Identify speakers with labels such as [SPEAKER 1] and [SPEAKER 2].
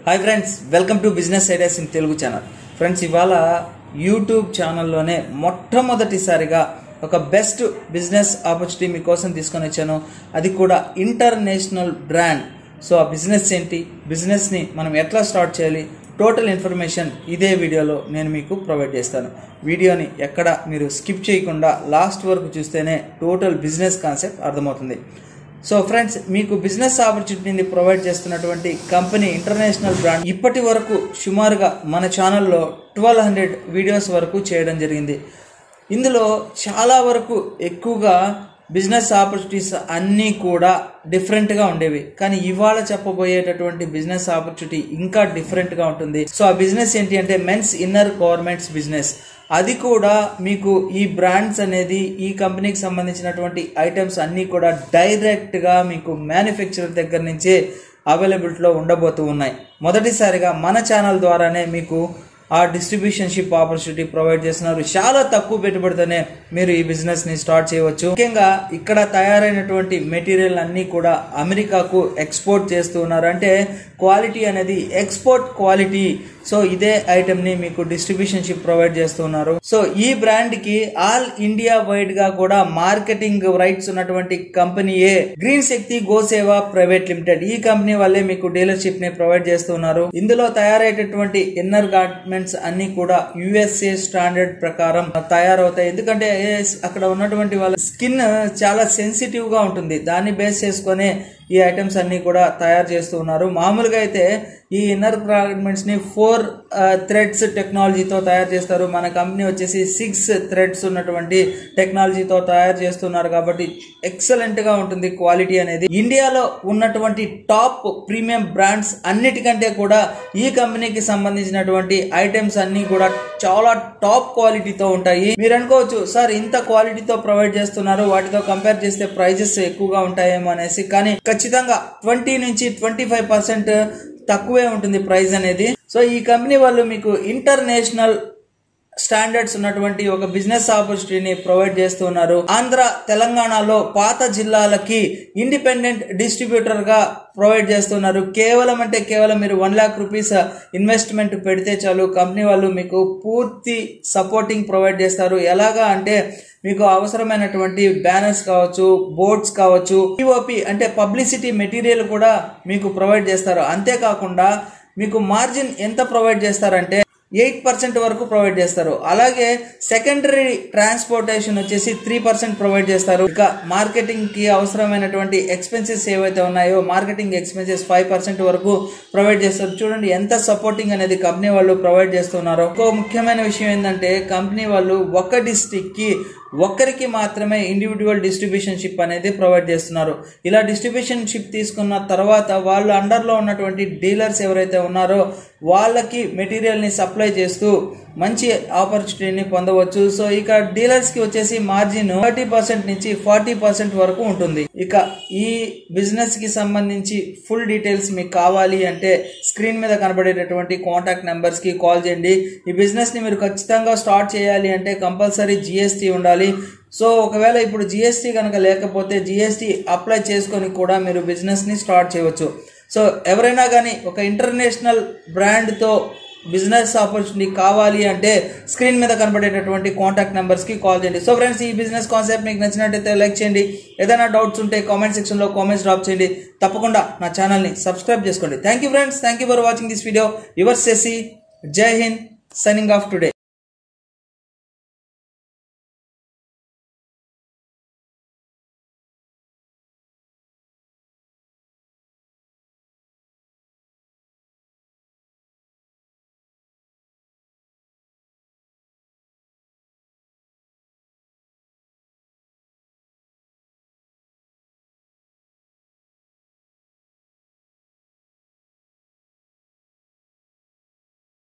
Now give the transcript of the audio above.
[SPEAKER 1] Hi friends, welcome to business ideas in Telugu channel. Friends, ఇవాళ YouTube ఛానల్లోనే మొట్టమొదటిసారిగా ఒక బెస్ట్ బిజినెస్ ఆపర్చునిటీ మీకోసం తీసుకొని వచ్చాను. అది కూడా ఇంటర్నేషనల్ బ్రాండ్. సో ఆ బిజినెస్ ఏంటి, బిజినెస్ని మనం ఎట్లా స్టార్ట్ చేయాలి, టోటల్ ఇన్ఫర్మేషన్ ఇదే వీడియోలో నేను మీకు ప్రొవైడ్ చేస్తాను. వీడియోని ఎక్కడ మీరు స్కిప్ చేయకుండా లాస్ట్ వరకు చూస్తేనే టోటల్ బిజినెస్ కాన్సెప్ట్ అర్థమవుతుంది. సో ఫ్రెండ్స్, మీకు బిజినెస్ ఆపర్చునిటీని ప్రొవైడ్ చేస్తున్నటువంటి కంపెనీ ఇంటర్నేషనల్ బ్రాండ్. ఇప్పటి వరకు సుమారుగా మన ఛానల్లో 1200 వీడియోస్ వరకు చేయడం జరిగింది. ఇందులో చాలా వరకు ఎక్కువగా బిజినెస్ ఆపర్చునిటీస్ అన్నీ కూడా డిఫరెంట్గా ఉండేవి. కానీ ఇవాళ చెప్పబోయేటటువంటి బిజినెస్ ఆపర్చునిటీ ఇంకా డిఫరెంట్గా ఉంటుంది. సో ఆ బిజినెస్ ఏంటి అంటే మెన్స్ ఇన్నర్ గవర్నమెంట్స్ బిజినెస్. అది కూడా మీకు ఈ బ్రాండ్స్ అనేది ఈ కంపెనీకి సంబంధించినటువంటి ఐటమ్స్ అన్నీ కూడా డైరెక్ట్గా మీకు మ్యానుఫ్యాక్చరర్ దగ్గర నుంచే అవైలబిలిటీలో ఉండబోతూ ఉన్నాయి. మొదటిసారిగా మన ఛానల్ ద్వారానే మీకు ఆ డిస్ట్రిబ్యూషన్షిప్ ఆపర్చునిటీ ప్రొవైడ్ చేస్తున్నారు. చాలా తక్కువ పెట్టుబడితోనే మీరు ఈ బిజినెస్ ని స్టార్ట్ చేయవచ్చు. ముఖ్యంగా ఇక్కడ తయారైనటువంటి మెటీరియల్ అన్ని కూడా అమెరికాకు ఎక్స్పోర్ట్ చేస్తూ ఉన్నారు. అంటే క్వాలిటీ అనేది ఎక్స్పోర్ట్ క్వాలిటీ. సో ఇదే ఐటమ్ ని మీకు డిస్ట్రిబ్యూషన్షిప్ ప్రొవైడ్ చేస్తూ ఉన్నారు. సో ఈ బ్రాండ్ కి ఆల్ ఇండియా వైడ్ గా కూడా మార్కెటింగ్ రైట్స్ ఉన్నటువంటి కంపెనీయే గ్రీన్ శక్తి గోసేవ ప్రైవేట్ లిమిటెడ్. ఈ కంపెనీ వల్లే మీకు డీలర్షిప్ ని ప్రొవైడ్ చేస్తూ ఉన్నారు. ఇందులో తయారయ్యేటటువంటి ఇన్నర్ గార్మెంట్స్ అన్ని కూడా USA స్టాండర్డ్ ప్రకారం తయారవుతాయి. ఎందుకంటే అక్కడ ఉన్నటువంటి వాళ్ళ స్కిన్ చాలా సెన్సిటివ్ గా ఉంటుంది. దాన్ని బేస్ చేసుకునే ఈ ఐటమ్స్ అన్ని కూడా తయారు చేస్తూ ఉన్నారు. మామూలుగా అయితే ఈ ఇన్నర్ గార్మెంట్స్ ని 4 థ్రెడ్స్ టెక్నాలజీతో తయారు చేస్తారు. మన కంపెనీ వచ్చేసి 6 థ్రెడ్స్ ఉన్నటువంటి టెక్నాలజీతో తయారు చేస్తున్నారు. కాబట్టి ఎక్సలెంట్ గా ఉంటుంది క్వాలిటీ అనేది. ఇండియాలో ఉన్నటువంటి టాప్ ప్రీమియం బ్రాండ్స్ అన్నిటికంటే కూడా ఈ కంపెనీకి సంబంధించినటువంటి ఐటమ్స్ అన్ని కూడా చాలా టాప్ క్వాలిటీతో ఉంటాయి. మీరు అనుకోవచ్చు, సార్ ఇంత క్వాలిటీతో ప్రొవైడ్ చేస్తున్నారు, వాటితో కంపేర్ చేస్తే ప్రైజెస్ ఎక్కువగా ఉంటాయేమో అనేసి. కానీ ఖచ్చితంగా 20 నుంచి 25% తక్కువే ఉంటుంది ప్రైస్ అనేది. సో ఈ కంపెనీ వాళ్ళు మీకు ఇంటర్నేషనల్ స్టాండర్డ్స్ ఉన్నటువంటి ఒక బిజినెస్ ఆపర్చునిటీని ప్రొవైడ్ చేస్తూ ఉన్నారు. ఆంధ్ర తెలంగాణలో పాత జిల్లాలకి ఇండిపెండెంట్ డిస్ట్రిబ్యూటర్ గా ప్రొవైడ్ చేస్తున్నారు. కేవలం మీరు 1 lakh రూపీస్ ఇన్వెస్ట్మెంట్ పెడితే చాలు, కంపెనీ వాళ్ళు మీకు పూర్తి సపోర్టింగ్ ప్రొవైడ్ చేస్తారు. ఎలాగా అంటే మీకు అవసరమైనటువంటి బ్యానర్స్ కావచ్చు, బోర్డ్స్ కావచ్చు, POP అంటే పబ్లిసిటీ మెటీరియల్ కూడా మీకు ప్రొవైడ్ చేస్తారు. అంతేకాకుండా మీకు మార్జిన్ ఎంత ప్రొవైడ్ చేస్తారంటే 8% వరకు ప్రొవైడ్ చేస్తారు. అలాగే సెకండరీ ట్రాన్స్పోర్టేషన్ వచ్చేసి 3% ప్రొవైడ్ చేస్తారు. ఇక మార్కెటింగ్ కి అవసరమైనటువంటి ఎక్స్పెన్సెస్ ఏవైతే ఉన్నాయో మార్కెటింగ్ ఎక్స్పెన్సెస్ 5% వరకు ప్రొవైడ్ చేస్తారు. చూడండి ఎంత సపోర్టింగ్ అనేది కంపెనీ వాళ్ళు ప్రొవైడ్ చేస్తున్నారు. ఇంకో ముఖ్యమైన విషయం ఏంటంటే కంపెనీ వాళ్ళు ఒక డిస్ట్రిక్ట్ కి ఒక్కరికి మాత్రమే ఇండివిజువల్ డిస్ట్రిబ్యూషన్షిప్ అనేది ప్రొవైడ్ చేస్తున్నారు. ఇలా డిస్ట్రిబ్యూషన్షిప్ తీసుకున్న తర్వాత వాళ్ళు అండర్లో ఉన్నటువంటి డీలర్స్ ఎవరైతే ఉన్నారో వాళ్ళకి మెటీరియల్ ని సప్లై చేస్తూ మంచి ఆపర్చునిటీని పొందవచ్చు. సో ఇక డీలర్స్ కి వచ్చేసి మార్జిన్ 30% నుంచి 40% వరకు ఉంటుంది. ఇక ఈ బిజినెస్ కి సంబంధించి ఫుల్ డీటెయిల్స్ మీకు కావాలి అంటే స్క్రీన్ మీద కనబడేటటువంటి కాంటాక్ట్ నెంబర్స్ కి కాల్ చేయండి. ఈ బిజినెస్ ని మీరు ఖచ్చితంగా స్టార్ట్ చేయాలి అంటే కంపల్సరీ GST ఉండాలి. సో ఒకవేళ ఇప్పుడు GST కనుక లేకపోతే GST అప్లై చేసుకొని కూడా మీరు బిజినెస్ ని స్టార్ట్ చేయవచ్చు. సో ఎవరైనా కానీ ఒక ఇంటర్నేషనల్ బ్రాండ్తో బిజినెస్ ఆపర్చునిటీ కావాలి అంటే స్క్రీన్ మీద కనబడేటటువంటి కాంటాక్ట్ నెంబర్స్ కి కాల్ చేయండి. సో ఫ్రెండ్స్, ఈ బిజినెస్ కాన్సెప్ట్ మీకు నచ్చినట్టయితే లైక్ చేయండి. ఏదైనా డౌట్స్ ఉంటే కామెంట్ సెక్షన్ లో కామెంట్స్ డ్రాప్ చేయండి. తప్పకుండా నా ఛానల్ ని సబ్స్క్రైబ్ చేసుకోండి. Thank you friends, thank you for watching this video. Your Shashi, జై హింద్, సైనింగ్ ఆఫ్ టుడే.